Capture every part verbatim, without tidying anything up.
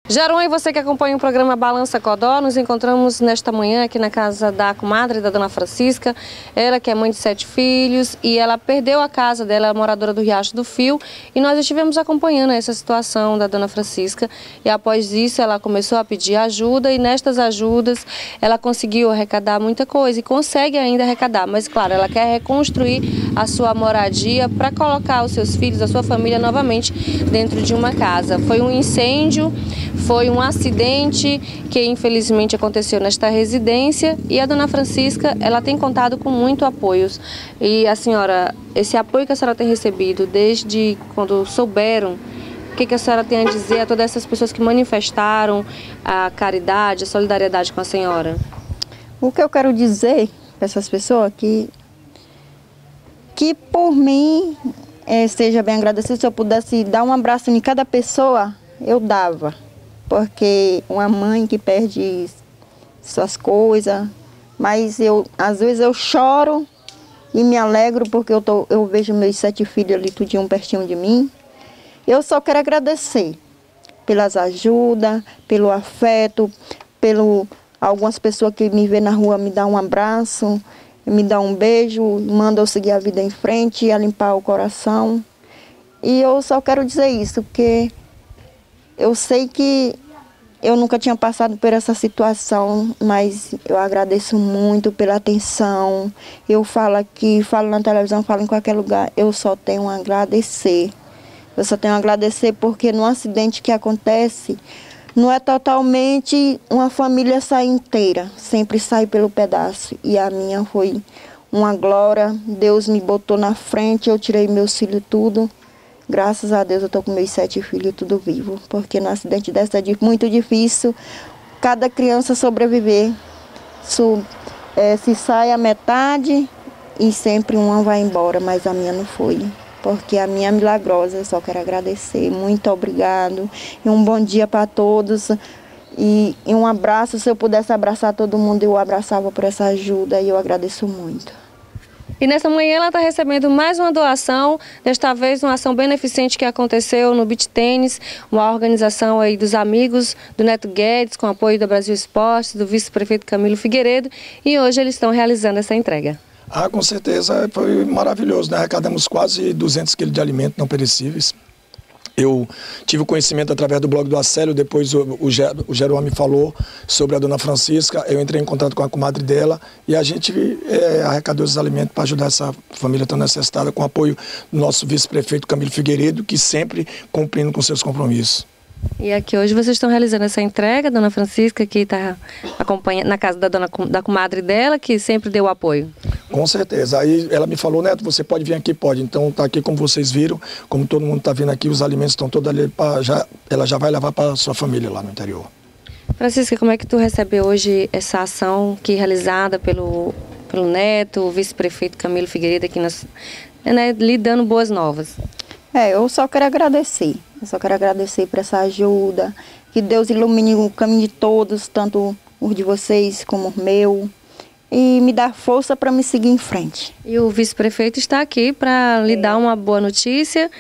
Jaron, e você que acompanha o programa Balança Codó, nos encontramos nesta manhã aqui na casa da comadre da Dona Francisca, ela que é mãe de sete filhos e ela perdeu a casa dela, é moradora do Riacho do Fio, e nós estivemos acompanhando essa situação da Dona Francisca e após isso ela começou a pedir ajuda e nestas ajudas ela conseguiu arrecadar muita coisa e consegue ainda arrecadar, mas claro, ela quer reconstruir a sua moradia para colocar os seus filhos, a sua família novamente dentro de uma casa. Foi um incêndio, foi um acidente que infelizmente aconteceu nesta residência e a Dona Francisca, ela tem contado com muito apoio. E a senhora, esse apoio que a senhora tem recebido desde quando souberam, o que, que a senhora tem a dizer a todas essas pessoas que manifestaram a caridade, a solidariedade com a senhora? O que eu quero dizer para essas pessoas que, que por mim, é, seja bem agradecido, se eu pudesse dar um abraço em cada pessoa, eu dava. Porque uma mãe que perde suas coisas, mas eu, às vezes eu choro e me alegro porque eu, tô, eu vejo meus sete filhos ali tudinho pertinho de mim. Eu só quero agradecer pelas ajudas, pelo afeto, pelo algumas pessoas que me vê na rua me dão um abraço, me dão um beijo, mandam eu seguir a vida em frente, a limpar o coração. E eu só quero dizer isso, porque eu sei que eu nunca tinha passado por essa situação, mas eu agradeço muito pela atenção. Eu falo aqui, falo na televisão, falo em qualquer lugar, eu só tenho a agradecer. Eu só tenho a agradecer porque no acidente que acontece, não é totalmente uma família sai inteira, sempre sai pelo pedaço. E a minha foi uma glória, Deus me botou na frente, eu tirei meus filhos tudo. Graças a Deus eu estou com meus sete filhos tudo vivo, porque no acidente dessa é muito difícil cada criança sobreviver. Se, é, se sai a metade e sempre uma vai embora, mas a minha não foi, porque a minha é milagrosa. Eu só quero agradecer, muito obrigado e um bom dia para todos. E, e um abraço, se eu pudesse abraçar todo mundo, eu abraçava por essa ajuda e eu agradeço muito. E nessa manhã ela está recebendo mais uma doação, desta vez uma ação beneficente que aconteceu no Beach Tênis, uma organização aí dos amigos do Neto Guedes, com apoio da Brasil Esportes, do vice-prefeito Camilo Figueiredo, e hoje eles estão realizando essa entrega. Ah, com certeza foi maravilhoso, né? Arrecadamos quase duzentos quilos de alimentos não perecíveis. Eu tive o conhecimento através do blog do Acélio, depois o, o, o Jerônimo me falou sobre a Dona Francisca, eu entrei em contato com a comadre dela e a gente é, arrecadou esses alimentos para ajudar essa família tão necessitada, com o apoio do nosso vice-prefeito Camilo Figueiredo, que sempre cumprindo com seus compromissos. E aqui hoje vocês estão realizando essa entrega, Dona Francisca, que está acompanhando na casa da, dona, da comadre dela, que sempre deu apoio. Com certeza. Aí ela me falou, Neto, você pode vir aqui? Pode. Então tá aqui como vocês viram, como todo mundo está vindo aqui, os alimentos estão todos ali, pra, já, ela já vai levar para a sua família lá no interior. Francisca, como é que tu recebe hoje essa ação que é realizada pelo, pelo Neto, o vice-prefeito Camilo Figueiredo, aqui nas, né, lhe dando boas novas? É, eu só quero agradecer, eu só quero agradecer por essa ajuda, que Deus ilumine o caminho de todos, tanto os de vocês como o meu, e me dá força para me seguir em frente. E o vice-prefeito está aqui para lhe dar uma boa notícia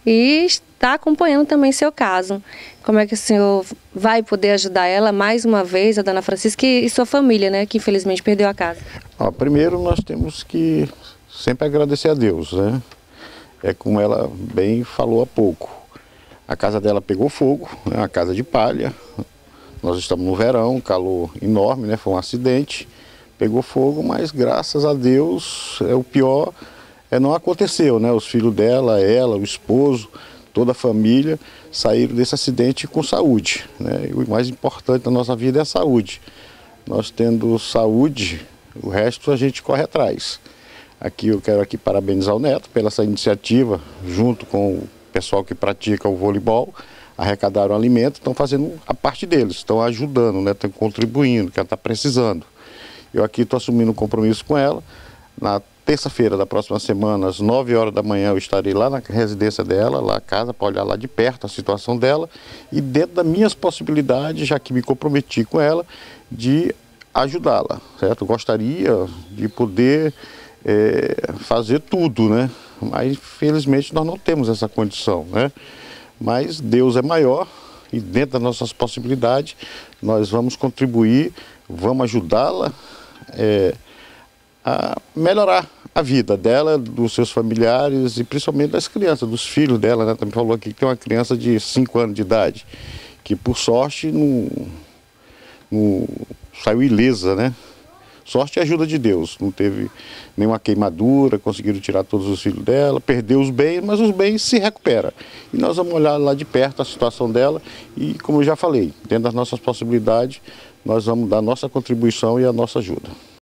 e está acompanhando também seu caso. Como é que o senhor vai poder ajudar ela mais uma vez, a Dona Francisca e sua família, né, que infelizmente perdeu a casa? Ó, primeiro nós temos que sempre agradecer a Deus, né? É como ela bem falou há pouco. A casa dela pegou fogo, é né, uma casa de palha. Nós estamos no verão, calor enorme, né? Foi um acidente, pegou fogo, mas graças a Deus, é, o pior é, não aconteceu, né? Os filhos dela, ela, o esposo, toda a família saíram desse acidente com saúde, né? E o mais importante da nossa vida é a saúde. Nós tendo saúde, o resto a gente corre atrás. Aqui eu quero aqui parabenizar o Neto pela essa iniciativa, junto com o pessoal que pratica o voleibol, arrecadaram alimento, estão fazendo a parte deles, estão ajudando, né? Estão contribuindo, que ela está precisando. Eu aqui estou assumindo um compromisso com ela. Na terça-feira da próxima semana, às nove horas da manhã, eu estarei lá na residência dela, lá na casa, para olhar lá de perto a situação dela e dentro das minhas possibilidades, já que me comprometi com ela, de ajudá-la, certo? Eu gostaria de poder é, fazer tudo, né? Mas, infelizmente, nós não temos essa condição, né? Mas Deus é maior e dentro das nossas possibilidades, nós vamos contribuir, vamos ajudá-la é, a melhorar a vida dela, dos seus familiares e principalmente das crianças, dos filhos dela, né? Também falou aqui que tem uma criança de cinco anos de idade, que por sorte não, não saiu ilesa, né? Sorte e ajuda de Deus, não teve nenhuma queimadura, conseguiram tirar todos os filhos dela, perdeu os bens, mas os bens se recuperam. E nós vamos olhar lá de perto a situação dela e, como eu já falei, dentro das nossas possibilidades, nós vamos dar a nossa contribuição e a nossa ajuda.